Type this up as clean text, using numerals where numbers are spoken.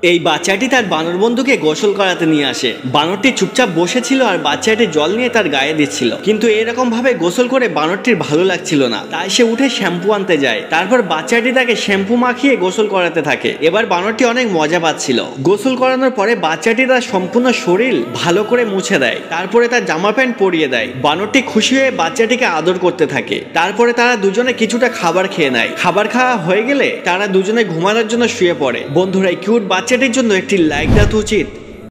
এই বাচ্চাটি তার বানর বন্ধুকে গোসল করাতে নিয়ে আসে। বানরটি চুপচাপ বসেছিল আর বাচ্চাটি জল নিয়ে তার গায়ে দিচ্ছিল, কিন্তু এরকম ভাবে গোসল করে বানরটির ভালো লাগছিল না, তাই সে উঠে শ্যাম্পু আনতে যায়। তারপর বাচ্চাটি তাকে শ্যাম্পু মাখিয়ে গোসল করাতে থাকে। এবার বানরটি অনেক মজা পাচ্ছিল। গোসল করানোর পরে বাচ্চাটি তার সম্পূর্ণ শরীর ভালো করে মুছে দেয়, তারপরে তার জামা প্যান্ট পরিয়ে দেয়। বানরটি খুশি হয়ে বাচ্চাটিকে আদর করতে থাকে। তারপরে তারা দুজনে কিছুটা খাবার খেয়ে নেয়। খাবার খাওয়া হয়ে গেলে তারা দুজনে ঘুমানোর জন্য শুয়ে পড়ে। বন্ধুরা, কিউট বাচ্চাটির জন্য একটি লাইক দেওয়া উচিত।